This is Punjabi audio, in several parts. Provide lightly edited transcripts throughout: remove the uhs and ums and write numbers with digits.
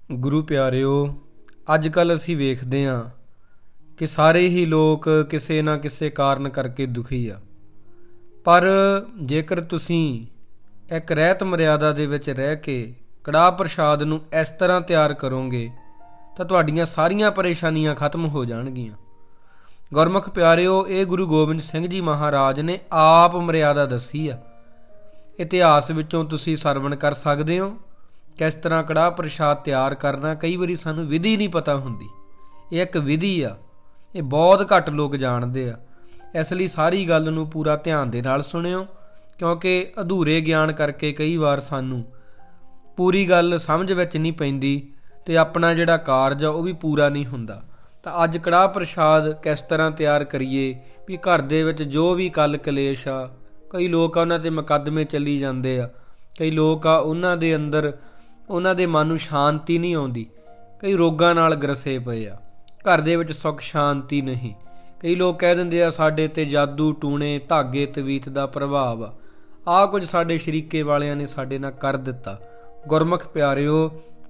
ਗੁਰੂ ਪਿਆਰਿਓ, ਅੱਜ ਕੱਲ੍ਹ ਅਸੀਂ ਵੇਖਦੇ ਹਾਂ ਕਿ ਸਾਰੇ ਹੀ ਲੋਕ ਕਿਸੇ ਨਾ ਕਿਸੇ ਕਾਰਨ ਕਰਕੇ ਦੁਖੀ ਆ। ਪਰ ਜੇਕਰ ਤੁਸੀਂ ਇੱਕ ਰਹਿਤ ਮਰਿਆਦਾ ਦੇ ਵਿੱਚ ਰਹਿ ਕੇ ਕੜਾਹ ਪ੍ਰਸ਼ਾਦ ਨੂੰ ਇਸ ਤਰ੍ਹਾਂ ਤਿਆਰ ਕਰੋਗੇ ਤਾਂ ਤੁਹਾਡੀਆਂ ਸਾਰੀਆਂ ਪਰੇਸ਼ਾਨੀਆਂ ਖਤਮ ਹੋ ਜਾਣਗੀਆਂ। ਗੁਰਮੁਖ ਪਿਆਰਿਓ, ਇਹ ਗੁਰੂ ਗੋਬਿੰਦ ਸਿੰਘ ਜੀ ਮਹਾਰਾਜ ਨੇ ਆਪ ਮਰਿਆਦਾ ਦੱਸੀ ਆ। ਇਤਿਹਾਸ ਵਿੱਚੋਂ ਤੁਸੀਂ ਸਰਵਣ ਕਰ ਸਕਦੇ ਹੋ ਕਿਸ ਤਰ੍ਹਾਂ ਕੜਾਹ ਪ੍ਰਸ਼ਾਦ ਤਿਆਰ ਕਰਨਾ। ਕਈ ਵਾਰੀ ਸਾਨੂੰ ਵਿਧੀ ਨਹੀਂ ਪਤਾ ਹੁੰਦੀ। ਇਹ ਇੱਕ ਵਿਧੀ ਆ, ਇਹ ਬਹੁਤ ਘੱਟ ਲੋਕ ਜਾਣਦੇ ਆ। ਇਸ ਲਈ ਸਾਰੀ ਗੱਲ ਨੂੰ ਪੂਰਾ ਧਿਆਨ ਦੇ ਨਾਲ ਸੁਣਿਓ, ਕਿਉਂਕਿ ਅਧੂਰੇ ਗਿਆਨ ਕਰਕੇ ਕਈ ਵਾਰ ਸਾਨੂੰ ਪੂਰੀ ਗੱਲ ਸਮਝ ਵਿੱਚ ਨਹੀਂ ਪੈਂਦੀ ਅਤੇ ਆਪਣਾ ਜਿਹੜਾ ਕਾਰਜ ਆ ਉਹ ਵੀ ਪੂਰਾ ਨਹੀਂ ਹੁੰਦਾ। ਤਾਂ ਅੱਜ ਕੜਾਹ ਪ੍ਰਸ਼ਾਦ ਕਿਸ ਤਰ੍ਹਾਂ ਤਿਆਰ ਕਰੀਏ ਵੀ ਘਰ ਦੇ ਵਿੱਚ ਜੋ ਵੀ ਕਲ ਕਲੇਸ਼ ਆ, ਕਈ ਲੋਕ ਆ ਉਹਨਾਂ 'ਤੇ ਮੁਕੱਦਮੇ ਚੱਲੀ ਜਾਂਦੇ ਆ, ਕਈ ਲੋਕ ਆ ਉਹਨਾਂ ਦੇ ਅੰਦਰ ਉਹਨਾਂ ਦੇ ਮਨ ਨੂੰ ਸ਼ਾਂਤੀ ਨਹੀਂ ਆਉਂਦੀ, ਕਈ ਰੋਗਾਂ ਨਾਲ ਗ੍ਰਸੇ ਪਏ ਆ, ਘਰ ਦੇ ਵਿੱਚ ਸੁੱਖ ਸ਼ਾਂਤੀ ਨਹੀਂ। ਕਈ ਲੋਕ ਕਹਿ ਦਿੰਦੇ ਆ ਸਾਡੇ 'ਤੇ ਜਾਦੂ ਟੂਣੇ ਧਾਗੇ ਤਵੀਤ ਦਾ ਪ੍ਰਭਾਵ ਆ। ਆਹ ਕੁਝ ਸਾਡੇ ਸ਼ਰੀਕੇ ਵਾਲਿਆਂ ਨੇ ਸਾਡੇ ਨਾਲ ਕਰ ਦਿੱਤਾ। ਗੁਰਮੁਖ ਪਿਆਰਿਓ,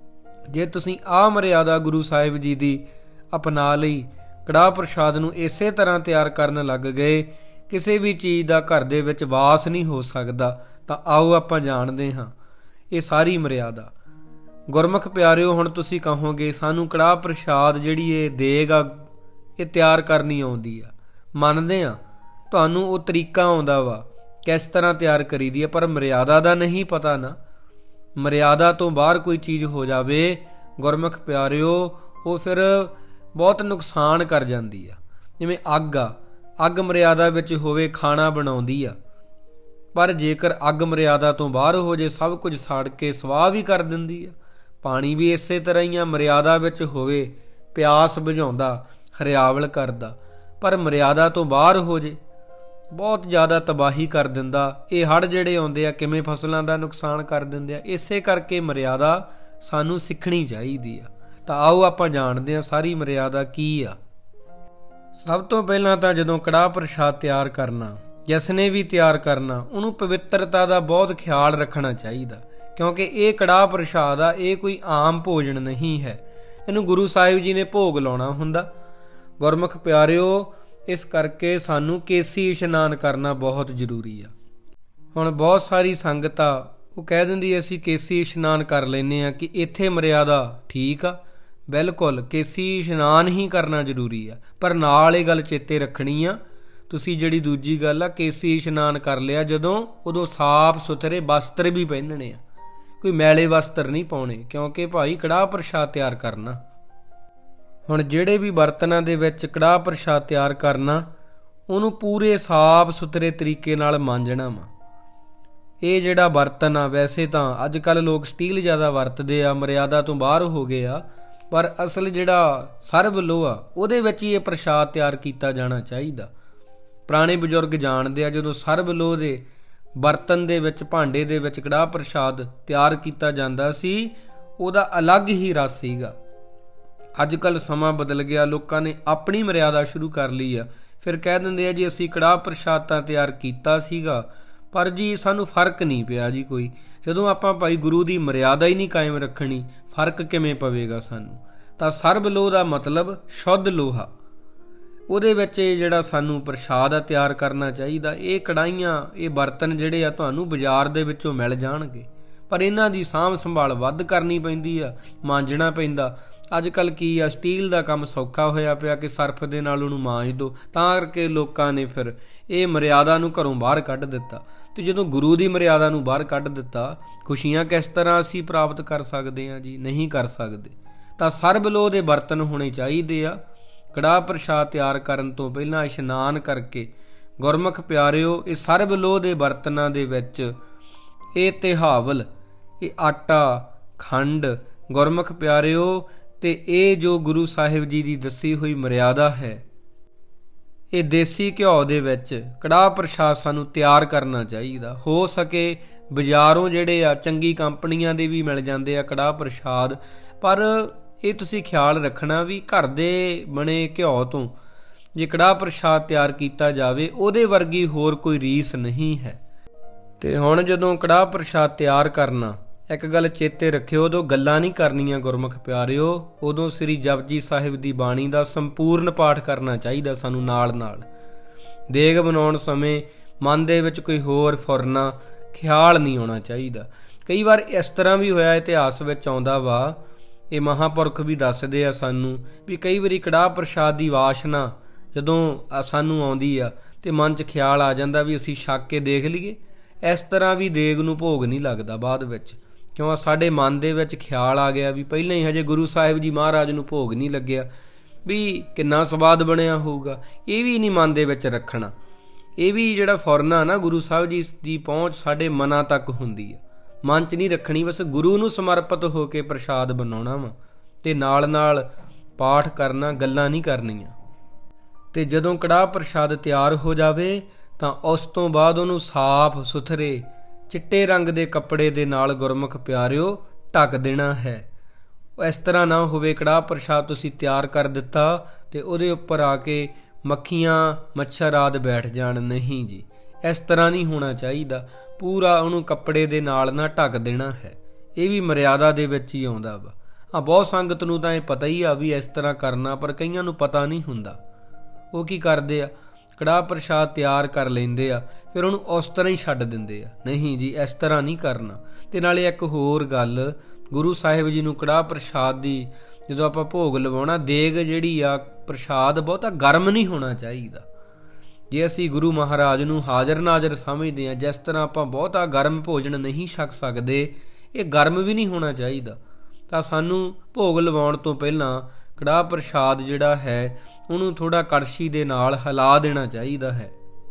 ਜੇ ਤੁਸੀਂ ਆਹ ਮਰਿਆਦਾ ਗੁਰੂ ਸਾਹਿਬ ਜੀ ਦੀ ਅਪਣਾ ਲਈ, ਕੜਾਹ ਪ੍ਰਸ਼ਾਦ ਨੂੰ ਇਸੇ ਤਰ੍ਹਾਂ ਤਿਆਰ ਕਰਨ ਲੱਗ ਗਏ, ਕਿਸੇ ਵੀ ਚੀਜ਼ ਦਾ ਘਰ ਦੇ ਵਿੱਚ ਵਾਸ ਨਹੀਂ ਹੋ ਸਕਦਾ। ਤਾਂ ਆਓ ਆਪਾਂ ਜਾਣਦੇ ਹਾਂ ਇਹ ਸਾਰੀ ਮਰਿਆਦਾ। ਗੁਰਮੁਖ ਪਿਆਰਿਓ, ਹੁਣ ਤੁਸੀਂ ਕਹੋਗੇ ਸਾਨੂੰ ਕੜਾਹ ਪ੍ਰਸ਼ਾਦ ਜਿਹੜੀ ਇਹ ਦੇਗ ਆ ਇਹ ਤਿਆਰ ਕਰਨੀ ਆਉਂਦੀ ਆ। ਮੰਨਦੇ ਹਾਂ ਤੁਹਾਨੂੰ ਉਹ ਤਰੀਕਾ ਆਉਂਦਾ ਵਾ ਕਿਸ ਤਰ੍ਹਾਂ ਤਿਆਰ ਕਰੀਦੀ ਆ, ਪਰ ਮਰਿਆਦਾ ਦਾ ਨਹੀਂ ਪਤਾ ਨਾ। ਮਰਿਆਦਾ ਤੋਂ ਬਾਹਰ ਕੋਈ ਚੀਜ਼ ਹੋ ਜਾਵੇ ਗੁਰਮੁਖ ਪਿਆਰਿਓ, ਉਹ ਫਿਰ ਬਹੁਤ ਨੁਕਸਾਨ ਕਰ ਜਾਂਦੀ ਆ। ਜਿਵੇਂ ਅੱਗ ਆ, ਅੱਗ ਮਰਿਆਦਾ ਵਿੱਚ ਹੋਵੇ ਖਾਣਾ ਬਣਾਉਂਦੀ ਆ, ਪਰ ਜੇਕਰ ਅੱਗ ਮਰਿਆਦਾ ਤੋਂ ਬਾਹਰ ਹੋ ਜੇ ਸਭ ਕੁਝ ਸੜ ਕੇ ਸਵਾਹ ਵੀ ਕਰ ਦਿੰਦੀ ਆ। ਪਾਣੀ ਵੀ ਇਸੇ ਤਰ੍ਹਾਂ ਹੀ ਆ, ਮਰਿਆਦਾ ਵਿੱਚ ਹੋਵੇ ਪਿਆਸ ਬੁਝਾਉਂਦਾ, ਹਰਿਆਵਲ ਕਰਦਾ, ਪਰ ਮਰਿਆਦਾ ਤੋਂ ਬਾਹਰ ਹੋ ਜੇ ਬਹੁਤ ਜ਼ਿਆਦਾ ਤਬਾਹੀ ਕਰ ਦਿੰਦਾ। ਇਹ ਹੜ੍ਹ ਜਿਹੜੇ ਆਉਂਦੇ ਆ ਕਿਵੇਂ ਫਸਲਾਂ ਦਾ ਨੁਕਸਾਨ ਕਰ ਦਿੰਦੇ ਆ। ਇਸੇ ਕਰਕੇ ਮਰਿਆਦਾ ਸਾਨੂੰ ਸਿੱਖਣੀ ਚਾਹੀਦੀ ਆ। ਤਾਂ ਆਓ ਆਪਾਂ ਜਾਣਦੇ ਹਾਂ ਸਾਰੀ ਮਰਿਆਦਾ ਕੀ ਆ। ਸਭ ਤੋਂ ਪਹਿਲਾਂ ਤਾਂ ਜਦੋਂ ਕੜਾਹ ਪ੍ਰਸ਼ਾਦ ਤਿਆਰ ਕਰਨਾ, ਜਿਸ ਨੇ ਵੀ ਤਿਆਰ ਕਰਨਾ, ਉਹਨੂੰ ਪਵਿੱਤਰਤਾ ਦਾ ਬਹੁਤ ਖਿਆਲ ਰੱਖਣਾ ਚਾਹੀਦਾ, ਕਿਉਂਕਿ ਇਹ ਕੜਾਹ ਪ੍ਰਸ਼ਾਦ ਆ, ਇਹ ਕੋਈ ਆਮ ਭੋਜਨ ਨਹੀਂ ਹੈ। ਇਹਨੂੰ ਗੁਰੂ ਸਾਹਿਬ ਜੀ ਨੇ ਭੋਗ ਲਾਉਣਾ ਹੁੰਦਾ। ਗੁਰਮੁਖ ਪਿਆਰਿਓ, ਇਸ ਕਰਕੇ ਸਾਨੂੰ ਕੇਸੀ ਇਸ਼ਨਾਨ ਕਰਨਾ ਬਹੁਤ ਜ਼ਰੂਰੀ ਆ। ਹੁਣ ਬਹੁਤ ਸਾਰੀ ਸੰਗਤ ਆ ਉਹ ਕਹਿ ਦਿੰਦੀ ਅਸੀਂ ਕੇਸੀ ਇਸ਼ਨਾਨ ਕਰ ਲੈਂਦੇ ਹਾਂ ਕਿ ਇੱਥੇ ਮਰਿਆਦਾ ਠੀਕ ਆ। ਬਿਲਕੁਲ ਕੇਸੀ ਇਸ਼ਨਾਨ ਹੀ ਕਰਨਾ ਜ਼ਰੂਰੀ ਆ, ਪਰ ਨਾਲ ਇਹ ਗੱਲ ਚੇਤੇ ਰੱਖਣੀ ਆ ਤੁਸੀਂ ਜਿਹੜੀ ਦੂਜੀ ਗੱਲ ਆ ਕੇਸੀ ਇਸ਼ਨਾਨ ਕਰ ਲਿਆ ਜਦੋਂ, ਉਦੋਂ ਸਾਫ਼ ਸੁਥਰੇ ਵਸਤਰ ਵੀ ਪਹਿਨਣੇ ਆ, ਕੋਈ ਮੈਲੇ ਵਸਤਰ ਨਹੀਂ ਪਾਉਣੇ, ਕਿਉਂਕਿ ਭਾਈ ਕੜਾਹ ਪ੍ਰਸ਼ਾਦ ਤਿਆਰ ਕਰਨਾ। ਹੁਣ ਜਿਹੜੇ ਵੀ ਬਰਤਨਾਂ ਦੇ ਵਿੱਚ ਕੜਾਹ ਪ੍ਰਸ਼ਾਦ ਤਿਆਰ ਕਰਨਾ, ਉਹਨੂੰ ਪੂਰੇ ਸਾਫ਼ ਸੁਥਰੇ ਤਰੀਕੇ ਨਾਲ ਮਾਂਜਣਾ ਵਾ। ਇਹ ਜਿਹੜਾ ਬਰਤਨ ਆ, ਵੈਸੇ ਤਾਂ ਅੱਜ ਕੱਲ੍ਹ ਲੋਕ ਸਟੀਲ ਜ਼ਿਆਦਾ ਵਰਤਦੇ ਆ, ਮਰਿਆਦਾ ਤੋਂ ਬਾਹਰ ਹੋ ਗਏ ਆ, ਪਰ ਅਸਲ ਜਿਹੜਾ ਸਰਬ ਲੋਹਾ ਉਹਦੇ ਵਿੱਚ ਹੀ ਇਹ ਪ੍ਰਸ਼ਾਦ ਤਿਆਰ ਕੀਤਾ ਜਾਣਾ ਚਾਹੀਦਾ। ਪੁਰਾਣੇ ਬਜ਼ੁਰਗ ਜਾਣਦੇ ਆ ਜਦੋਂ ਸਰਬ ਲੋਹ ਦੇ ਬਰਤਨ ਦੇ ਵਿੱਚ, ਭਾਂਡੇ ਦੇ ਵਿੱਚ ਕੜਾਹ ਪ੍ਰਸ਼ਾਦ ਤਿਆਰ ਕੀਤਾ ਜਾਂਦਾ ਸੀ, ਉਹਦਾ ਅਲੱਗ ਹੀ ਰਸ ਸੀਗਾ। ਅੱਜ ਕੱਲ੍ਹ ਸਮਾਂ ਬਦਲ ਗਿਆ, ਲੋਕਾਂ ਨੇ ਆਪਣੀ ਮਰਿਆਦਾ ਸ਼ੁਰੂ ਕਰ ਲਈ ਆ। ਫਿਰ ਕਹਿ ਦਿੰਦੇ ਆ ਜੀ ਅਸੀਂ ਕੜਾਹ ਪ੍ਰਸ਼ਾਦ ਤਾਂ ਤਿਆਰ ਕੀਤਾ ਸੀਗਾ, ਪਰ ਜੀ ਸਾਨੂੰ ਫਰਕ ਨਹੀਂ ਪਿਆ ਜੀ ਕੋਈ। ਜਦੋਂ ਆਪਾਂ ਭਾਈ ਗੁਰੂ ਦੀ ਮਰਿਆਦਾ ਹੀ ਨਹੀਂ ਕਾਇਮ ਰੱਖਣੀ, ਫਰਕ ਕਿਵੇਂ ਪਵੇਗਾ ਸਾਨੂੰ। ਤਾਂ ਸਰਬ ਲੋਹ ਦਾ ਮਤਲਬ ਸ਼ੁੱਧ ਲੋਹਾ, ਉਹਦੇ ਵਿੱਚ ਇਹ ਜਿਹੜਾ ਸਾਨੂੰ ਪ੍ਰਸ਼ਾਦ ਆ ਤਿਆਰ ਕਰਨਾ ਚਾਹੀਦਾ। ਇਹ ਕੜਾਹੀਆਂ, ਇਹ ਬਰਤਨ ਜਿਹੜੇ ਆ ਤੁਹਾਨੂੰ ਬਾਜ਼ਾਰ ਦੇ ਵਿੱਚੋਂ ਮਿਲ ਜਾਣਗੇ, ਪਰ ਇਹਨਾਂ ਦੀ ਸਾਂਭ ਸੰਭਾਲ ਵੱਧ ਕਰਨੀ ਪੈਂਦੀ ਆ, ਮਾਂਜਣਾ ਪੈਂਦਾ। ਅੱਜ ਕੱਲ੍ਹ ਕੀ ਆ, ਸਟੀਲ ਦਾ ਕੰਮ ਸੌਖਾ ਹੋਇਆ ਪਿਆ ਕਿ ਸਰਫ ਦੇ ਨਾਲ ਉਹਨੂੰ ਮਾਂਜ ਦਿਓ, ਤਾਂ ਕਰਕੇ ਲੋਕਾਂ ਨੇ ਫਿਰ ਇਹ ਮਰਿਆਦਾ ਨੂੰ ਘਰੋਂ ਬਾਹਰ ਕੱਢ ਦਿੱਤਾ। ਅਤੇ ਜਦੋਂ ਗੁਰੂ ਦੀ ਮਰਿਆਦਾ ਨੂੰ ਬਾਹਰ ਕੱਢ ਦਿੱਤਾ, ਖੁਸ਼ੀਆਂ ਕਿਸ ਤਰ੍ਹਾਂ ਅਸੀਂ ਪ੍ਰਾਪਤ ਕਰ ਸਕਦੇ ਹਾਂ ਜੀ, ਨਹੀਂ ਕਰ ਸਕਦੇ। ਤਾਂ ਸਰਬ ਲੋਹ ਦੇ ਬਰਤਨ ਹੋਣੇ ਚਾਹੀਦੇ ਆ। ਕੜਾਹ ਪ੍ਰਸ਼ਾਦ ਤਿਆਰ ਕਰਨ ਤੋਂ ਪਹਿਲਾਂ ਇਸ਼ਨਾਨ ਕਰਕੇ ਗੁਰਮੁਖ ਪਿਆਰਿਓ, ਇਹ ਸਰਬ ਲੋਹ ਦੇ ਬਰਤਨਾਂ ਦੇ ਵਿੱਚ ਇਹ ਤਿਹਾਵਲ, ਇਹ ਆਟਾ, ਖੰਡ, ਗੁਰਮੁਖ ਪਿਆਰਿਓ, ਅਤੇ ਇਹ ਜੋ ਗੁਰੂ ਸਾਹਿਬ ਜੀ ਦੀ ਦੱਸੀ ਹੋਈ ਮਰਿਆਦਾ ਹੈ, ਇਹ ਦੇਸੀ ਘਿਓ ਦੇ ਵਿੱਚ ਕੜਾਹ ਪ੍ਰਸ਼ਾਦ ਸਾਨੂੰ ਤਿਆਰ ਕਰਨਾ ਚਾਹੀਦਾ। ਹੋ ਸਕੇ ਬਾਜ਼ਾਰੋਂ ਜਿਹੜੇ ਆ ਚੰਗੀ ਕੰਪਨੀਆਂ ਦੇ ਵੀ ਮਿਲ ਜਾਂਦੇ ਆ ਕੜਾਹ ਪ੍ਰਸ਼ਾਦ, ਪਰ ਇਹ ਤੁਸੀਂ ਖਿਆਲ ਰੱਖਣਾ ਵੀ ਘਰ ਦੇ ਬਣੇ ਘਿਓ ਤੋਂ ਜੇ ਕੜਾਹ ਪ੍ਰਸ਼ਾਦ ਤਿਆਰ ਕੀਤਾ ਜਾਵੇ, ਉਹਦੇ ਵਰਗੀ ਹੋਰ ਕੋਈ ਰੀਸ ਨਹੀਂ ਹੈ। ਅਤੇ ਹੁਣ ਜਦੋਂ ਕੜਾਹ ਪ੍ਰਸ਼ਾਦ ਤਿਆਰ ਕਰਨਾ, ਇੱਕ ਗੱਲ ਚੇਤੇ ਰੱਖਿਓ, ਉਦੋਂ ਗੱਲਾਂ ਨਹੀਂ ਕਰਨੀਆਂ ਗੁਰਮੁਖ ਪਿਆਰਿਓ, ਉਦੋਂ ਸ੍ਰੀ ਜਪਜੀ ਸਾਹਿਬ ਦੀ ਬਾਣੀ ਦਾ ਸੰਪੂਰਨ ਪਾਠ ਕਰਨਾ ਚਾਹੀਦਾ ਸਾਨੂੰ। ਨਾਲ ਦੇਗ ਬਣਾਉਣ ਸਮੇਂ ਮਨ ਦੇ ਵਿੱਚ ਕੋਈ ਹੋਰ ਫੁਰਨਾ ਖਿਆਲ ਨਹੀਂ ਆਉਣਾ ਚਾਹੀਦਾ। ਕਈ ਵਾਰ ਇਸ ਤਰ੍ਹਾਂ ਵੀ ਹੋਇਆ, ਇਤਿਹਾਸ ਵਿੱਚ ਆਉਂਦਾ ਵਾ, ਇਹ ਮਹਾਂਪੁਰਖ ਵੀ ਦੱਸਦੇ ਆ ਸਾਨੂੰ ਵੀ ਕਈ ਵਾਰੀ ਕੜਾਹ ਪ੍ਰਸ਼ਾਦ ਦੀ ਵਾਸ਼ਨਾ ਜਦੋਂ ਸਾਨੂੰ ਆਉਂਦੀ ਆ ਤੇ ਮਨ 'ਚ ਖਿਆਲ ਆ ਜਾਂਦਾ ਵੀ ਅਸੀਂ ਛਕ ਕੇ ਦੇਖ ਲਈਏ। ਇਸ ਤਰ੍ਹਾਂ ਵੀ ਦੇਗ ਨੂੰ ਭੋਗ ਨਹੀਂ ਲੱਗਦਾ ਬਾਅਦ ਵਿੱਚ, ਕਿਉਂ ਸਾਡੇ ਮਨ ਦੇ ਵਿੱਚ ਖਿਆਲ ਆ ਗਿਆ ਵੀ ਪਹਿਲਾਂ ਹੀ ਹਜੇ ਗੁਰੂ ਸਾਹਿਬ ਜੀ ਮਹਾਰਾਜ ਨੂੰ ਭੋਗ ਨਹੀਂ ਲੱਗਿਆ ਵੀ ਕਿੰਨਾ ਸਵਾਦ ਬਣਿਆ ਹੋਊਗਾ। ਇਹ ਵੀ ਨਹੀਂ ਮਨ ਦੇ ਵਿੱਚ ਰੱਖਣਾ। ਇਹ ਵੀ ਜਿਹੜਾ ਫੁਰਨਾ ਨਾ ਗੁਰੂ ਸਾਹਿਬ ਜੀ ਦੀ ਪਹੁੰਚ ਸਾਡੇ ਮਨਾਂ ਤੱਕ ਹੁੰਦੀ ਆ, ਮਨ 'ਚ ਨਹੀਂ ਰੱਖਣੀ। ਬਸ ਗੁਰੂ ਨੂੰ ਸਮਰਪਿਤ ਹੋ ਕੇ ਪ੍ਰਸ਼ਾਦ ਬਣਾਉਣਾ ਵਾ ਤੇ ਨਾਲ ਪਾਠ ਕਰਨਾ, ਗੱਲਾਂ ਨਹੀਂ ਕਰਨੀਆਂ। ਤੇ ਜਦੋਂ ਕੜਾਹ ਪ੍ਰਸ਼ਾਦ ਤਿਆਰ ਹੋ ਜਾਵੇ ਤਾਂ ਉਸ ਤੋਂ ਬਾਅਦ ਉਹਨੂੰ ਸਾਫ਼ ਸੁਥਰੇ ਚਿੱਟੇ ਰੰਗ ਦੇ ਕੱਪੜੇ ਦੇ ਨਾਲ ਗੁਰਮੁਖ ਪਿਆਰਿਓ ਢੱਕ ਦੇਣਾ ਹੈ। ਇਸ ਤਰ੍ਹਾਂ ਨਾ ਹੋਵੇ ਕੜਾਹ ਪ੍ਰਸ਼ਾਦ ਤੁਸੀਂ ਤਿਆਰ ਕਰ ਦਿੱਤਾ ਤੇ ਉਹਦੇ ਉੱਪਰ ਆ ਕੇ ਮੱਖੀਆਂ ਮੱਛਰ ਆਦਿ ਬੈਠ ਜਾਣ। ਨਹੀਂ ਜੀ, ਇਸ ਤਰ੍ਹਾਂ ਨਹੀਂ ਹੋਣਾ ਚਾਹੀਦਾ। ਪੂਰਾ ਉਹਨੂੰ ਕੱਪੜੇ ਦੇ ਨਾਲ ਨਾ ਢੱਕ ਦੇਣਾ ਹੈ। ਇਹ ਵੀ ਮਰਿਆਦਾ ਦੇ ਵਿੱਚ ਹੀ ਆਉਂਦਾ ਵਾ। ਬਹੁਤ ਸੰਗਤ ਨੂੰ ਤਾਂ ਇਹ ਪਤਾ ਹੀ ਆ ਵੀ ਇਸ ਤਰ੍ਹਾਂ ਕਰਨਾ, ਪਰ ਕਈਆਂ ਨੂੰ ਪਤਾ ਨਹੀਂ ਹੁੰਦਾ। ਉਹ ਕੀ ਕਰਦੇ ਆ, ਕੜਾਹ ਪ੍ਰਸ਼ਾਦ ਤਿਆਰ ਕਰ ਲੈਂਦੇ ਆ, ਫਿਰ ਉਹਨੂੰ ਉਸ ਤਰ੍ਹਾਂ ਹੀ ਛੱਡ ਦਿੰਦੇ ਆ। ਨਹੀਂ ਜੀ, ਇਸ ਤਰ੍ਹਾਂ ਨਹੀਂ ਕਰਨਾ। ਤੇ ਨਾਲੇ ਇੱਕ ਹੋਰ ਗੱਲ, ਗੁਰੂ ਸਾਹਿਬ ਜੀ ਨੂੰ ਕੜਾਹ ਪ੍ਰਸ਼ਾਦ ਦੀ ਜਦੋਂ ਆਪਾਂ ਭੋਗ ਲਵਾਉਣਾ, ਦੇਗ ਜਿਹੜੀ ਆ ਪ੍ਰਸ਼ਾਦ ਬਹੁਤਾ ਗਰਮ ਨਹੀਂ ਹੋਣਾ ਚਾਹੀਦਾ। ਜੇ ਅਸੀਂ ਗੁਰੂ ਮਹਾਰਾਜ ਨੂੰ ਹਾਜ਼ਰ ਨਾਜ਼ਰ ਸਮਝਦੇ ਹਾਂ, ਜਿਸ ਤਰ੍ਹਾਂ ਆਪਾਂ ਬਹੁਤਾ ਗਰਮ ਭੋਜਨ ਨਹੀਂ ਛਕ ਸਕਦੇ, ਇਹ ਗਰਮ ਵੀ ਨਹੀਂ ਹੋਣਾ ਚਾਹੀਦਾ। ਤਾਂ ਸਾਨੂੰ ਭੋਗ ਲਵਾਉਣ ਤੋਂ ਪਹਿਲਾਂ ਕੜਾਹ ਪ੍ਰਸ਼ਾਦ ਜਿਹੜਾ ਹੈ ਉਹਨੂੰ ਥੋੜ੍ਹਾ ਕੜਛੀ ਦੇ ਨਾਲ ਹਿਲਾ ਦੇਣਾ ਚਾਹੀਦਾ ਹੈ,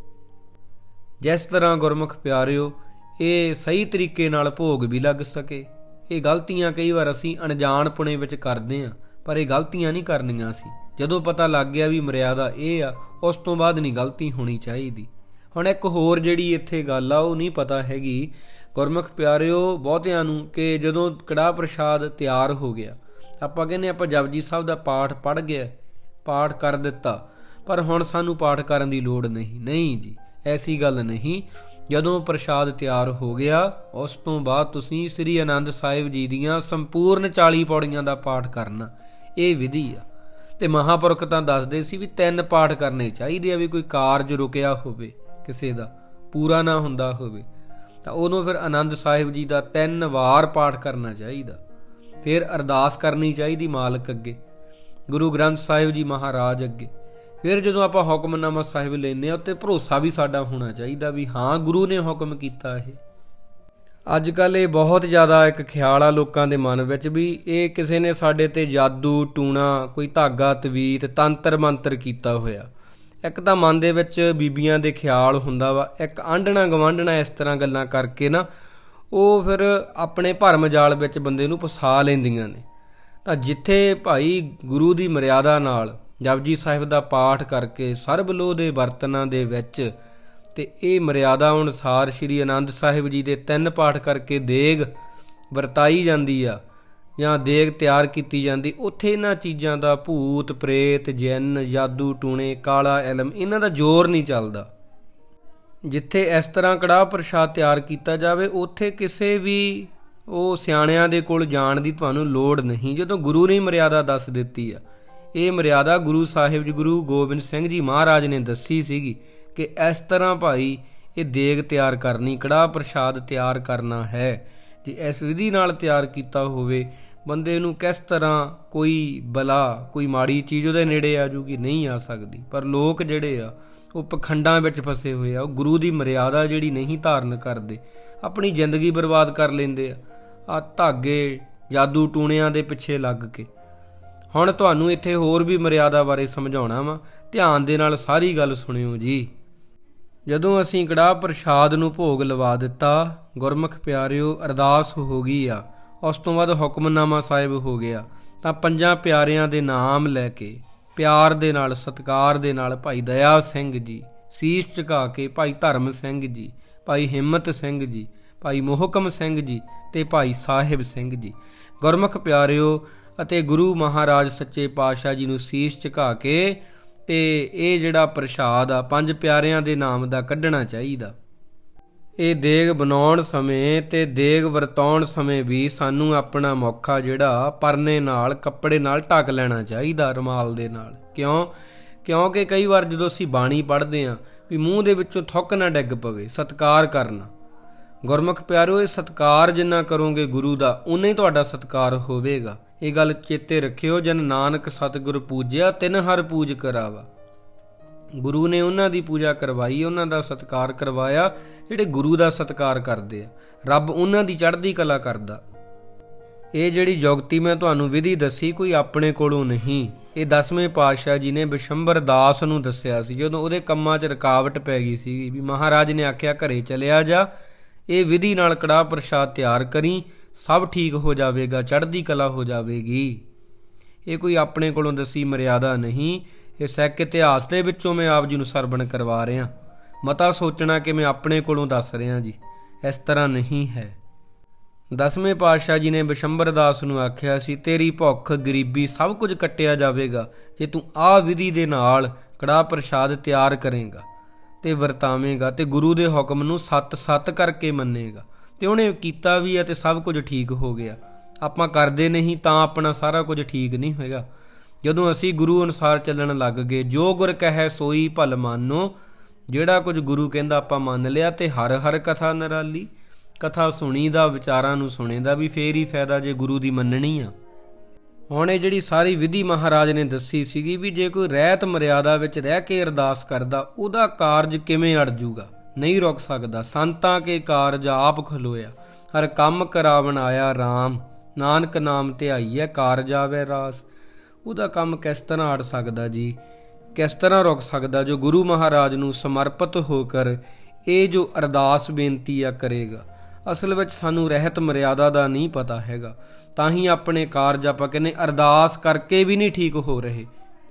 ਜਿਸ ਤਰ੍ਹਾਂ ਗੁਰਮੁਖ ਪਿਆਰਿਓ ਇਹ ਸਹੀ ਤਰੀਕੇ ਨਾਲ ਭੋਗ ਵੀ ਲੱਗ ਸਕੇ। ਇਹ ਗਲਤੀਆਂ ਕਈ ਵਾਰ ਅਸੀਂ ਅਣਜਾਣਪੁਣੇ ਵਿੱਚ ਕਰਦੇ ਹਾਂ, ਪਰ ਇਹ ਗਲਤੀਆਂ ਨਹੀਂ ਕਰਨੀਆਂ ਸੀ। ਜਦੋਂ ਪਤਾ ਲੱਗ ਗਿਆ ਵੀ ਮਰਿਆਦਾ ਇਹ ਆ, ਉਸ ਤੋਂ ਬਾਅਦ ਨਹੀਂ ਗਲਤੀ ਹੋਣੀ ਚਾਹੀਦੀ। ਹੁਣ ਇੱਕ ਹੋਰ ਜਿਹੜੀ ਇੱਥੇ ਗੱਲ ਆ ਉਹ ਨਹੀਂ ਪਤਾ ਹੈਗੀ ਗੁਰਮੁਖ ਪਿਆਰਿਓ ਬਹੁਤਿਆਂ ਨੂੰ, ਕਿ ਜਦੋਂ ਕੜਾਹ ਪ੍ਰਸ਼ਾਦ ਤਿਆਰ ਹੋ ਗਿਆ, ਆਪਾਂ ਕਹਿੰਦੇ ਆਪਾਂ ਜਪਜੀ ਸਾਹਿਬ ਦਾ ਪਾਠ ਪੜ੍ਹ ਗਿਆ, ਪਾਠ ਕਰ ਦਿੱਤਾ, ਪਰ ਹੁਣ ਸਾਨੂੰ ਪਾਠ ਕਰਨ ਦੀ ਲੋੜ ਨਹੀਂ। ਨਹੀਂ ਜੀ, ਐਸੀ ਗੱਲ ਨਹੀਂ। ਜਦੋਂ ਪ੍ਰਸ਼ਾਦ ਤਿਆਰ ਹੋ ਗਿਆ, ਉਸ ਤੋਂ ਬਾਅਦ ਤੁਸੀਂ ਸ੍ਰੀ ਆਨੰਦ ਸਾਹਿਬ ਜੀ ਦੀਆਂ ਸੰਪੂਰਨ 40 ਪੌੜੀਆਂ ਦਾ ਪਾਠ ਕਰਨਾ। ਇਹ ਵਿਧੀ ਆ। ਤੇ ਮਹਾਂਪੁਰਖ ਤਾਂ ਦੱਸਦੇ ਸੀ ਵੀ 3 ਪਾਠ ਕਰਨੇ ਚਾਹੀਦੇ ਆ। ਵੀ ਕੋਈ ਕਾਰਜ ਰੁਕਿਆ ਹੋਵੇ ਕਿਸੇ ਦਾ, ਪੂਰਾ ਨਾ ਹੁੰਦਾ ਹੋਵੇ, ਤਾਂ ਉਦੋਂ ਫਿਰ ਆਨੰਦ ਸਾਹਿਬ ਜੀ ਦਾ 3 ਵਾਰ ਪਾਠ ਕਰਨਾ ਚਾਹੀਦਾ। ਫਿਰ ਅਰਦਾਸ ਕਰਨੀ ਚਾਹੀਦੀ ਮਾਲਕ ਅੱਗੇ, ਗੁਰੂ ਗ੍ਰੰਥ ਸਾਹਿਬ ਜੀ ਮਹਾਰਾਜ ਅੱਗੇ। ਫਿਰ ਜਦੋਂ ਆਪਾਂ ਹੁਕਮਨਾਮਾ ਸਾਹਿਬ ਲੈਂਦੇ ਹਾਂ, ਉੱਤੇ ਭਰੋਸਾ ਵੀ ਸਾਡਾ ਹੋਣਾ ਚਾਹੀਦਾ ਵੀ ਹਾਂ ਗੁਰੂ ਨੇ ਹੁਕਮ ਕੀਤਾ। ਇਹ ਅੱਜ ਕੱਲ੍ਹ ਇਹ ਬਹੁਤ ਜ਼ਿਆਦਾ ਇੱਕ ਖਿਆਲ ਆ ਲੋਕਾਂ ਦੇ ਮਨ ਵਿੱਚ ਵੀ ਇਹ ਕਿਸੇ ਨੇ ਸਾਡੇ ਤੇ ਜਾਦੂ ਟੂਣਾ, ਕੋਈ ਧਾਗਾ ਤਵੀਤ, ਤੰਤਰ ਮੰਤਰ ਕੀਤਾ ਹੋਇਆ। ਇੱਕ ਤਾਂ ਮਨ ਦੇ ਵਿੱਚ ਬੀਬੀਆਂ ਦੇ ਖਿਆਲ ਹੁੰਦਾ ਵਾ, ਇੱਕ ਆਂਢਣਾ ਗਵਾਂਢਣਾ ਇਸ ਤਰ੍ਹਾਂ ਗੱਲਾਂ ਕਰਕੇ ਨਾ ਉਹ ਫਿਰ ਆਪਣੇ ਭਰਮ ਜਾਲ ਵਿੱਚ ਬੰਦੇ ਨੂੰ ਫਸਾ ਲੈਂਦੀਆਂ ਨੇ। ਤਾਂ ਜਿੱਥੇ ਭਾਈ ਗੁਰੂ ਦੀ ਮਰਿਆਦਾ ਨਾਲ ਜਪਜੀ ਸਾਹਿਬ ਦਾ ਪਾਠ ਕਰਕੇ ਸਰਬ ਲੋਹ ਦੇ ਬਰਤਨਾਂ ਦੇ ਵਿੱਚ ਤੇ ਇਹ ਮਰਿਆਦਾ ਅਨੁਸਾਰ ਸ਼੍ਰੀ ਆਨੰਦ ਸਾਹਿਬ ਜੀ ਦੇ 3 ਪਾਠ ਕਰਕੇ ਦੇਗ ਵਰਤਾਈ ਜਾਂਦੀ ਆ ਜਾਂ ਦੇਗ ਤਿਆਰ ਕੀਤੀ ਜਾਂਦੀ, ਉੱਥੇ ਇਹਨਾਂ ਚੀਜ਼ਾਂ ਦਾ ਭੂਤ ਪ੍ਰੇਤ, ਜਿੰਨ, ਜਾਦੂ ਟੂਣੇ, ਕਾਲਾ ਇਲਮ, ਇਹਨਾਂ ਦਾ ਜ਼ੋਰ ਨਹੀਂ ਚੱਲਦਾ। ਜਿੱਥੇ ਇਸ ਤਰ੍ਹਾਂ ਕੜਾਹ ਪ੍ਰਸ਼ਾਦ ਤਿਆਰ ਕੀਤਾ ਜਾਵੇ, ਉੱਥੇ ਕਿਸੇ ਵੀ ਉਹ ਸਿਆਣਿਆਂ ਦੇ ਕੋਲ ਜਾਣ ਦੀ ਤੁਹਾਨੂੰ ਲੋੜ ਨਹੀਂ। ਜਦੋਂ ਗੁਰੂ ਨੇ ਮਰਿਆਦਾ ਦੱਸ ਦਿੱਤੀ ਆ, ਇਹ ਮਰਿਆਦਾ ਗੁਰੂ ਸਾਹਿਬ ਜੀ ਗੁਰੂ ਗੋਬਿੰਦ ਸਿੰਘ ਜੀ ਮਹਾਰਾਜ ਨੇ ਦੱਸੀ ਸੀਗੀ ਕਿ ਇਸ ਤਰ੍ਹਾਂ ਭਾਈ ਇਹ ਦੇਗ ਤਿਆਰ ਕਰਨੀ, ਕੜਾਹ ਪ੍ਰਸ਼ਾਦ ਤਿਆਰ ਕਰਨਾ ਹੈ। ਜੇ ਇਸ ਵਿਧੀ ਨਾਲ ਤਿਆਰ ਕੀਤਾ ਹੋਵੇ, ਬੰਦੇ ਨੂੰ ਕਿਸ ਤਰ੍ਹਾਂ ਕੋਈ ਬਲਾ, ਕੋਈ ਮਾੜੀ ਚੀਜ਼ ਉਹਦੇ ਨੇੜੇ ਆ ਜੂਗੀ, ਨਹੀਂ ਆ ਸਕਦੀ। ਪਰ ਲੋਕ ਜਿਹੜੇ ਆ ਉਹ ਪਖੰਡਾਂ ਵਿੱਚ ਫਸੇ ਹੋਏ ਆ, ਉਹ ਗੁਰੂ ਦੀ ਮਰਿਆਦਾ ਜਿਹੜੀ ਨਹੀਂ ਧਾਰਨ ਕਰਦੇ, ਆਪਣੀ ਜ਼ਿੰਦਗੀ ਬਰਬਾਦ ਕਰ ਲੈਂਦੇ ਆ ਧਾਗੇ ਜਾਦੂ ਟੂਣਿਆਂ ਦੇ ਪਿੱਛੇ ਲੱਗ ਕੇ। ਹੁਣ ਤੁਹਾਨੂੰ ਇੱਥੇ ਹੋਰ ਵੀ ਮਰਿਆਦਾ ਬਾਰੇ ਸਮਝਾਉਣਾ ਵਾ, ਧਿਆਨ ਦੇ ਨਾਲ ਸਾਰੀ ਗੱਲ ਸੁਣਿਓ ਜੀ। ਜਦੋਂ ਅਸੀਂ ਕੜਾਹ ਪ੍ਰਸ਼ਾਦ ਨੂੰ ਭੋਗ ਲਵਾ ਦਿੱਤਾ, ਗੁਰਮੁਖ ਪਿਆਰਿਓ ਅਰਦਾਸ ਹੋ ਗਈ ਆ, ਉਸ ਤੋਂ ਬਾਅਦ ਹੁਕਮਨਾਮਾ ਸਾਹਿਬ ਹੋ ਗਿਆ, ਤਾਂ 5 ਪਿਆਰਿਆਂ ਦੇ ਨਾਮ ਲੈ ਕੇ ਪਿਆਰ ਦੇ ਨਾਲ, ਸਤਿਕਾਰ ਦੇ ਨਾਲ ਭਾਈ ਦਇਆ ਸਿੰਘ ਜੀ, ਸੀਸ ਝੁਕਾ ਕੇ ਭਾਈ ਧਰਮ ਸਿੰਘ ਜੀ, ਭਾਈ ਹਿੰਮਤ ਸਿੰਘ ਜੀ, ਭਾਈ ਮੋਹਕਮ ਸਿੰਘ ਜੀ ਤੇ ਭਾਈ ਸਾਹਿਬ ਸਿੰਘ ਜੀ, ਗੁਰਮੁਖ ਪਿਆਰਿਓ ਅਤੇ ਗੁਰੂ ਮਹਾਰਾਜ ਸੱਚੇ ਪਾਤਸ਼ਾਹ ਜੀ ਨੂੰ ਸੀਸ ਝੁਕਾ ਕੇ ਤੇ ਇਹ ਜਿਹੜਾ ਪ੍ਰਸ਼ਾਦ ਆ 5 ਪਿਆਰਿਆਂ ਦੇ ਨਾਮ ਦਾ ਕੱਢਣਾ ਚਾਹੀਦਾ। ਇਹ ਦੇਗ ਬਣਾਉਣ ਸਮੇਂ ਤੇ ਦੇਗ ਵਰਤਾਉਣ ਸਮੇਂ ਵੀ ਸਾਨੂੰ ਆਪਣਾ ਮੌਖਾ ਜਿਹੜਾ ਪਰਨੇ ਨਾਲ, ਕੱਪੜੇ ਨਾਲ ਢੱਕ ਲੈਣਾ ਚਾਹੀਦਾ, ਰੁਮਾਲ ਦੇ ਨਾਲ। ਕਿਉਂਕਿ ਕਈ ਵਾਰ ਜਦੋਂ ਅਸੀਂ ਬਾਣੀ ਪੜ੍ਹਦੇ ਹਾਂ ਵੀ ਮੂੰਹ ਦੇ ਵਿੱਚੋਂ ਥੁੱਕ ਨਾ ਡਿੱਗ ਪਵੇ। ਸਤਿਕਾਰ ਕਰਨਾ, ਗੁਰਮੁਖ ਪਿਆਰਿਓ, ਇਹ ਸਤਿਕਾਰ ਜਿੰਨਾ ਕਰੋਗੇ ਗੁਰੂ ਦਾ ਉਨਾ ਹੀ ਤੁਹਾਡਾ ਸਤਿਕਾਰ ਹੋਵੇਗਾ। ਇਹ ਗੱਲ ਚੇਤੇ ਰੱਖਿਓ, ਜਨ ਨਾਨਕ ਸਤਿਗੁਰ ਪੂਜਿਆ ਤਿਨ ਹਰ ਪੂਜ ਕਰਾਵਾ। ਗੁਰੂ ਨੇ ਉਹਨਾਂ ਦੀ ਪੂਜਾ ਕਰਵਾਈ, ਉਹਨਾਂ ਦਾ ਸਤਿਕਾਰ ਕਰਵਾਇਆ ਜਿਹੜੇ ਗੁਰੂ ਦਾ ਸਤਿਕਾਰ ਕਰਦੇ ਆ। ਰੱਬ ਉਹਨਾਂ ਦੀ ਚੜ੍ਹਦੀ ਕਲਾ ਕਰਦਾ। ਇਹ ਜਿਹੜੀ ਜੁਗਤੀ ਮੈਂ ਤੁਹਾਨੂੰ ਵਿਧੀ ਦੱਸੀ ਕੋਈ ਆਪਣੇ ਕੋਲੋਂ ਨਹੀਂ, ਇਹ 10ਵੇਂ ਪਾਤਸ਼ਾਹ ਜੀ ਨੇ ਬਿਸ਼ੰਬਰ ਦਾਸ ਨੂੰ ਦੱਸਿਆ ਸੀ ਜਦੋਂ ਉਹਦੇ ਕੰਮਾਂ 'ਚ ਰੁਕਾਵਟ ਪੈ ਗਈ ਸੀ ਵੀ ਮਹਾਰਾਜ ਨੇ ਆਖਿਆ ਘਰੇ ਚਲਿਆ ਜਾ, ਇਹ ਵਿਧੀ ਨਾਲ ਕੜਾਹ ਪ੍ਰਸ਼ਾਦ ਤਿਆਰ ਕਰੀ, ਸਭ ਠੀਕ ਹੋ ਜਾਵੇਗਾ, ਚੜ੍ਹਦੀ ਕਲਾ ਹੋ ਜਾਵੇਗੀ। ਇਹ ਕੋਈ ਆਪਣੇ ਕੋਲੋਂ ਦੱਸੀ ਮਰਿਆਦਾ ਨਹੀਂ, ਇਹ ਸਿੱਖ ਇਤਿਹਾਸ ਦੇ ਵਿੱਚੋਂ ਮੈਂ ਆਪ ਜੀ ਨੂੰ ਸਰਵਣ ਕਰਵਾ ਰਿਹਾ। ਮਤਾ ਸੋਚਣਾ ਕਿ ਮੈਂ ਆਪਣੇ ਕੋਲੋਂ ਦੱਸ ਰਿਹਾ ਜੀ, ਇਸ ਤਰ੍ਹਾਂ ਨਹੀਂ ਹੈ। 10ਵੇਂ ਪਾਤਸ਼ਾਹ ਜੀ ਨੇ ਬਿਸ਼ੰਬਰ ਦਾਸ ਨੂੰ ਆਖਿਆ ਸੀ ਤੇਰੀ ਭੁੱਖ ਗਰੀਬੀ ਸਭ ਕੁਝ ਕੱਟਿਆ ਜਾਵੇਗਾ ਜੇ ਤੂੰ ਆਹ ਵਿਧੀ ਦੇ ਨਾਲ ਕੜਾਹ ਪ੍ਰਸ਼ਾਦ ਤਿਆਰ ਕਰੇਗਾ ਤੇ ਵਰਤਾਵੇਂਗਾ ਤੇ ਗੁਰੂ ਦੇ ਹੁਕਮ ਨੂੰ ਸੱਤ ਕਰਕੇ ਮੰਨੇਗਾ। ਤੇ ਉਹਨੇ ਕੀਤਾ ਵੀ ਹੈ ਤੇ ਸਭ ਕੁਝ ਠੀਕ ਹੋ ਗਿਆ। ਆਪਾਂ ਕਰਦੇ ਨਹੀਂ ਤਾਂ ਆਪਣਾ ਸਾਰਾ ਕੁਝ ਠੀਕ ਨਹੀਂ ਹੋਏਗਾ। ਜਦੋਂ ਅਸੀਂ ਗੁਰੂ ਅਨੁਸਾਰ ਚੱਲਣ ਲੱਗ ਗਏ, ਜੋ ਗੁਰ ਕਹੈ ਸੋਈ ਭਲ ਮਾਨੋ, ਜਿਹੜਾ ਕੁਝ ਗੁਰੂ ਕਹਿੰਦਾ ਆਪਾਂ ਮੰਨ ਲਿਆ ਤੇ ਹਰ ਹਰ ਕਥਾ ਨਿਰਾਲੀ। ਕਥਾ ਸੁਣੀ ਦਾ, ਵਿਚਾਰਾਂ ਨੂੰ ਸੁਣੇ ਦਾ ਵੀ ਫੇਰ ਹੀ ਫਾਇਦਾ ਜੇ ਗੁਰੂ ਦੀ ਮੰਨਣੀ ਆ। ਹੁਣ ਇਹ ਜਿਹੜੀ ਸਾਰੀ ਵਿਧੀ ਮਹਾਰਾਜ ਨੇ ਦੱਸੀ ਸੀਗੀ ਵੀ ਜੇ ਕੋਈ ਰਹਿਤ ਮਰਿਆਦਾ ਵਿੱਚ ਰਹਿ ਕੇ ਅਰਦਾਸ ਕਰਦਾ ਉਹਦਾ ਕਾਰਜ ਕਿਵੇਂ ਅੜ ਜੂਗਾ, ਨਹੀਂ ਰੁਕ ਸਕਦਾ। ਸੰਤਾਂ ਕੇ ਕਾਰਜ ਆਪ ਖਲੋਇਆ, ਹਰ ਕੰਮ ਕਰਾਵਣ ਆਇਆ ਰਾਮ, ਨਾਨਕ ਨਾਮ ਧਿਆਈਐ ਕਾਰਜ ਆਵੇ ਰਾਸ। ਉਹਦਾ ਕੰਮ ਕਿਸ ਤਰ੍ਹਾਂ ਅੜ ਸਕਦਾ ਜੀ, ਕਿਸ ਤਰ੍ਹਾਂ ਰੁਕ ਸਕਦਾ ਜੋ ਗੁਰੂ ਮਹਾਰਾਜ ਨੂੰ ਸਮਰਪਿਤ ਹੋ ਕਰ ਇਹ ਜੋ ਅਰਦਾਸ ਬੇਨਤੀ ਆ ਕਰੇਗਾ। ਅਸਲ ਵਿੱਚ ਸਾਨੂੰ ਰਹਿਤ ਮਰਿਆਦਾ ਦਾ ਨਹੀਂ ਪਤਾ ਹੈਗਾ, ਤਾਂ ਹੀ ਆਪਣੇ ਕਾਰਜ ਆਪਾਂ ਕਹਿੰਦੇ ਅਰਦਾਸ ਕਰਕੇ ਵੀ ਨਹੀਂ ਠੀਕ ਹੋ ਰਹੇ।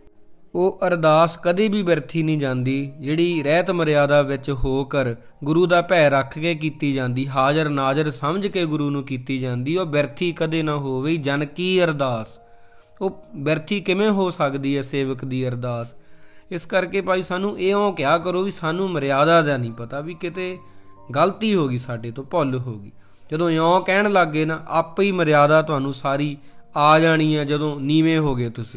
ਉਹ ਅਰਦਾਸ ਕਦੇ ਵੀ ਵਿਅਰਥੀ ਨਹੀਂ ਜਾਂਦੀ ਜਿਹੜੀ ਰਹਿਤ ਮਰਿਆਦਾ ਵਿੱਚ ਹੋ ਕਰ ਗੁਰੂ ਦਾ ਭੈ ਰੱਖ ਕੇ ਕੀਤੀ ਜਾਂਦੀ, ਹਾਜ਼ਰ ਨਾਜ਼ਰ ਸਮਝ ਕੇ ਗੁਰੂ ਨੂੰ ਕੀਤੀ ਜਾਂਦੀ। ਉਹ ਵਿਅਰਥੀ ਕਦੇ ਨਾ ਹੋਵੇ। ਜਨ ਕੀ ਅਰਦਾਸ, ਉਹ ਵਿਅਰਥੀ ਕਿਵੇਂ ਹੋ ਸਕਦੀ ਹੈ ਸੇਵਕ ਦੀ ਅਰਦਾਸ। ਇਸ ਕਰਕੇ ਭਾਈ ਸਾਨੂੰ ਇਉਂ ਕਿਹਾ ਕਰੋ ਵੀ ਸਾਨੂੰ ਮਰਿਆਦਾ ਦਾ ਨਹੀਂ ਪਤਾ, ਵੀ ਕਿਤੇ ਗਲਤੀ ਹੋ ਗਈ, ਸਾਡੇ ਤੋਂ ਭੁੱਲ ਹੋ ਗਈ। ਜਦੋਂ ਇਉਂ ਕਹਿਣ ਲੱਗ ਗਏ ਨਾ ਆਪੇ ਹੀ ਮਰਿਆਦਾ ਤੁਹਾਨੂੰ ਸਾਰੀ ਆ ਜਾਣੀ ਹੈ ਜਦੋਂ ਨੀਵੇਂ ਹੋ ਗਏ ਤੁਸੀਂ।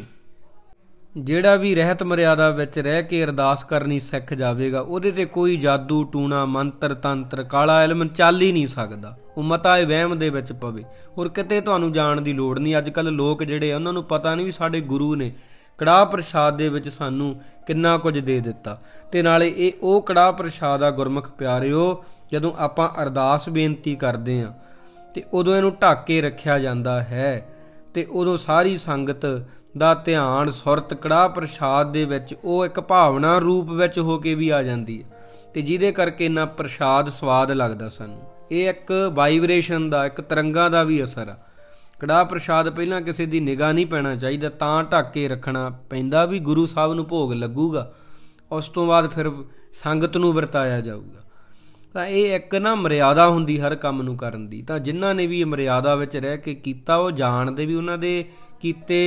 ਜਿਹੜਾ ਵੀ ਰਹਿਤ ਮਰਿਆਦਾ ਵਿੱਚ ਰਹਿ ਕੇ ਅਰਦਾਸ ਕਰਨੀ ਸਿੱਖ ਜਾਵੇਗਾ ਉਹਦੇ ਤੇ ਕੋਈ ਜਾਦੂ ਟੂਣਾ ਮੰਤਰ ਤੰਤਰ ਕਾਲਾ ਇਲਮ ਚੱਲ ਹੀ ਨਹੀਂ ਸਕਦਾ। ਉਹ ਮਤਾ ਇਹ ਵਹਿਮ ਦੇ ਵਿੱਚ ਪਵੇ। ਹੋਰ ਕਿਤੇ ਤੁਹਾਨੂੰ ਜਾਣ ਦੀ ਲੋੜ ਨਹੀਂ। ਅੱਜ ਕੱਲ੍ਹ ਲੋਕ ਜਿਹੜੇ ਉਹਨਾਂ ਨੂੰ ਪਤਾ ਨਹੀਂ ਵੀ ਸਾਡੇ ਗੁਰੂ ਨੇ ਕੜਾਹ ਪ੍ਰਸ਼ਾਦ ਦੇ ਵਿੱਚ ਸਾਨੂੰ ਕਿੰਨਾ ਕੁਝ ਦੇ ਦਿੱਤਾ। ਤੇ ਨਾਲੇ ਇਹ ਉਹ ਕੜਾਹ ਪ੍ਰਸ਼ਾਦ ਆ ਗੁਰਮੁਖ ਪਿਆਰਿਓ, ਜਦੋਂ ਆਪਾਂ ਅਰਦਾਸ ਬੇਨਤੀ ਕਰਦੇ ਹਾਂ ਤੇ ਉਦੋਂ ਇਹਨੂੰ ਢੱਕ ਕੇ ਰੱਖਿਆ ਜਾਂਦਾ ਹੈ ਤੇ ਉਦੋਂ ਸਾਰੀ ਸੰਗਤ ਦਾ ਧਿਆਨ ਸੁਰਤ ਕੜਾਹ ਪ੍ਰਸ਼ਾਦ ਦੇ ਵਿੱਚ ਉਹ ਇੱਕ ਭਾਵਨਾ ਰੂਪ ਵਿੱਚ ਹੋ ਕੇ ਵੀ ਆ ਜਾਂਦੀ ਹੈ ਤੇ ਜਿਹਦੇ ਕਰਕੇ ਇੰਨਾ ਪ੍ਰਸ਼ਾਦ ਸਵਾਦ ਲੱਗਦਾ ਸਾਨੂੰ। ਇਹ ਇੱਕ ਵਾਈਬ੍ਰੇਸ਼ਨ ਦਾ, ਇੱਕ ਤਰੰਗਾਂ ਦਾ ਵੀ ਅਸਰ ਆ। ਕੜਾਹ ਪ੍ਰਸ਼ਾਦ ਪਹਿਲਾਂ ਕਿਸੇ ਦੀ ਨਿਗਾਹ ਨਹੀਂ ਪੈਣਾ ਚਾਹੀਦਾ, ਤਾਂ ਢੱਕ ਕੇ ਰੱਖਣਾ ਪੈਂਦਾ ਵੀ ਗੁਰੂ ਸਾਹਿਬ ਨੂੰ ਭੋਗ ਲੱਗੂਗਾ, ਉਸ ਤੋਂ ਬਾਅਦ ਫਿਰ ਸੰਗਤ ਨੂੰ ਵਰਤਾਇਆ ਜਾਊਗਾ। ਤਾਂ ਇਹ ਇੱਕ ਨਾ ਮਰਿਆਦਾ ਹੁੰਦੀ ਹਰ ਕੰਮ ਨੂੰ ਕਰਨ ਦੀ। ਤਾਂ ਜਿਨ੍ਹਾਂ ਨੇ ਵੀ ਇਹ ਮਰਿਆਦਾ ਵਿੱਚ ਰਹਿ ਕੇ ਕੀਤਾ ਉਹ ਜਾਣਦੇ ਵੀ ਉਹਨਾਂ ਦੇ ਕੀਤੇ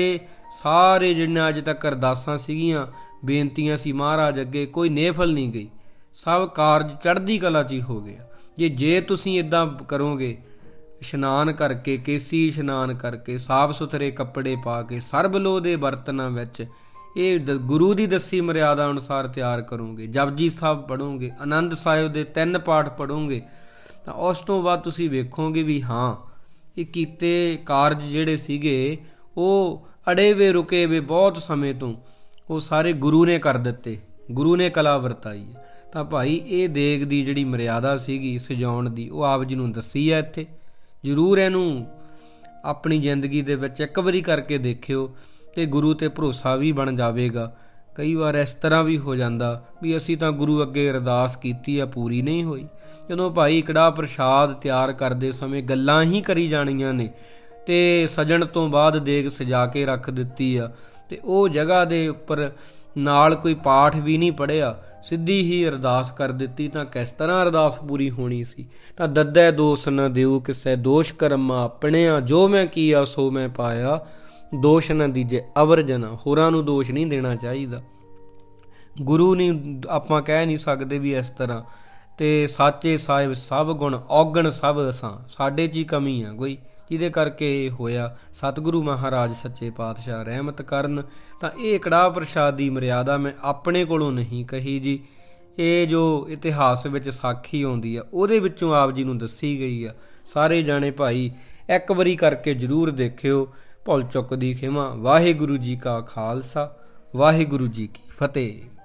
ਸਾਰੇ ਜਿਹੜੀਆਂ ਅੱਜ ਤੱਕ ਅਰਦਾਸਾਂ ਸੀਗੀਆਂ, ਬੇਨਤੀਆਂ ਸੀ ਮਹਾਰਾਜ ਅੱਗੇ, ਕੋਈ ਨੇਫਲ ਨਹੀਂ ਗਈ, ਸਭ ਕਾਰਜ ਚੜ੍ਹਦੀ ਕਲਾ 'ਚ ਹੀ ਹੋ ਗਿਆ। ਜੇ ਤੁਸੀਂ ਇੱਦਾਂ ਕਰੋਗੇ, ਇਸ਼ਨਾਨ ਕਰਕੇ, ਕੇਸੀ ਇਸ਼ਨਾਨ ਕਰਕੇ, ਸਾਫ ਸੁਥਰੇ ਕੱਪੜੇ ਪਾ ਕੇ, ਸਰਬ ਲੋਹ ਦੇ ਬਰਤਨਾਂ ਵਿੱਚ ਇਹ ਗੁਰੂ ਦੀ ਦੱਸੀ ਮਰਿਆਦਾ ਅਨੁਸਾਰ ਤਿਆਰ ਕਰੋਗੇ, ਜਪਜੀ ਸਾਹਿਬ ਪੜ੍ਹੋਗੇ, ਆਨੰਦ ਸਾਹਿਬ ਦੇ 3 ਪਾਠ ਪੜ੍ਹੋਗੇ, ਤਾਂ ਉਸ ਤੋਂ ਬਾਅਦ ਤੁਸੀਂ ਵੇਖੋਗੇ ਵੀ ਹਾਂ ਇਹ ਕੀਤੇ ਕਾਰਜ ਜਿਹੜੇ ਸੀਗੇ ਉਹ ਅੜੇ ਵੇ ਰੁਕੇ ਵੇ ਬਹੁਤ ਸਮੇਂ ਤੋਂ, ਉਹ ਸਾਰੇ ਗੁਰੂ ਨੇ ਕਰ ਦਿੱਤੇ, ਗੁਰੂ ਨੇ ਕਲਾ ਵਰਤਾਈ ਹੈ। ਤਾਂ ਭਾਈ ਇਹ ਦੇਗ ਦੀ ਜਿਹੜੀ ਮਰਿਆਦਾ ਸੀਗੀ ਸਜਾਉਣ ਦੀ, ਉਹ ਆਪ ਜੀ ਨੂੰ ਦੱਸੀ ਹੈ ਇੱਥੇ। ਜ਼ਰੂਰ ਇਹਨੂੰ ਆਪਣੀ ਜ਼ਿੰਦਗੀ ਦੇ ਵਿੱਚ ਇੱਕ ਵਾਰੀ ਕਰਕੇ ਦੇਖਿਓ ਤੇ ਗੁਰੂ ਤੇ ਭਰੋਸਾ ਵੀ ਬਣ ਜਾਵੇਗਾ। ਕਈ ਵਾਰ ਇਸ ਤਰ੍ਹਾਂ ਵੀ ਹੋ ਜਾਂਦਾ ਵੀ ਅਸੀਂ ਤਾਂ ਗੁਰੂ ਅੱਗੇ ਅਰਦਾਸ ਕੀਤੀ ਆ, ਪੂਰੀ ਨਹੀਂ ਹੋਈ। ਜਦੋਂ ਭਾਈ ਕੜਾਹ ਪ੍ਰਸ਼ਾਦ ਤਿਆਰ ਕਰਦੇ ਸਮੇਂ ਗੱਲਾਂ ਹੀ ਕਰੀ ਜਾਣੀਆਂ ਨੇ ਤੇ ਸਜਣ ਤੋਂ ਬਾਅਦ ਦੇਗ ਸਜਾ ਕੇ ਰੱਖ ਦਿੱਤੀ ਆ ਤੇ ਉਹ ਜਗ੍ਹਾ ਦੇ ਉੱਪਰ ਨਾਲ ਕੋਈ ਪਾਠ ਵੀ ਨਹੀਂ ਪੜ੍ਹਿਆ, ਸਿੱਧੀ ਹੀ ਅਰਦਾਸ ਕਰ ਦਿੱਤੀ, ਤਾਂ ਕਿਸ ਤਰ੍ਹਾਂ ਅਰਦਾਸ ਪੂਰੀ ਹੋਣੀ ਸੀ। ਤਾਂ ਦੱਦੈ ਦੋਸ ਨ ਦਿਓ ਕਿਸੇ ਦੋਸ਼ ਕਰਮਾ ਆਪਣਿਆ, ਜੋ ਮੈਂ ਕੀਆ ਸੋ ਮੈਂ ਪਾਇਆ, ਦੋਸ਼ ਨਾ ਦੀਜੇ ਅਵਰ ਜਨਾ। ਹੋਰਾਂ ਨੂੰ ਦੋਸ਼ ਨਹੀਂ ਦੇਣਾ ਚਾਹੀਦਾ। ਗੁਰੂ ਨਹੀਂ ਆਪਾਂ ਕਹਿ ਨਹੀਂ ਸਕਦੇ ਵੀ ਇਸ ਤਰ੍ਹਾਂ ਤੇ ਸਾਚੇ ਸਾਹਿਬ ਸਭ ਗੁਣ ਔਗਣ ਸਭ ਅਸਾਂ। ਸਾਡੇ 'ਚ ਹੀ ਕਮੀ ਆ ਕੋਈ, ਜਿਹਦੇ ਕਰਕੇ ਇਹ ਹੋਇਆ। ਸਤਿਗੁਰੂ ਮਹਾਰਾਜ ਸੱਚੇ ਪਾਤਸ਼ਾਹ ਰਹਿਮਤ ਕਰਨ। ਤਾਂ ਇਹ ਕੜਾਹ ਪ੍ਰਸ਼ਾਦ ਦੀ ਮਰਿਆਦਾ ਮੈਂ ਆਪਣੇ ਕੋਲੋਂ ਨਹੀਂ ਕਹੀ ਜੀ, ਇਹ ਜੋ ਇਤਿਹਾਸ ਵਿੱਚ ਸਾਖੀ ਆਉਂਦੀ ਆ ਉਹਦੇ ਵਿੱਚੋਂ ਆਪ ਜੀ ਨੂੰ ਦੱਸੀ ਗਈ ਆ। ਸਾਰੇ ਜਾਣੇ ਭਾਈ ਇੱਕ ਵਾਰੀ ਕਰਕੇ ਜ਼ਰੂਰ ਦੇਖਿਓ। ਭੁੱਲ ਚੁੱਕ ਦੀ ਖਿਮਾ। ਵਾਹਿਗੁਰੂ ਜੀ ਕਾ ਖਾਲਸਾ, ਵਾਹਿਗੁਰੂ ਜੀ ਕੀ ਫਤਿਹ।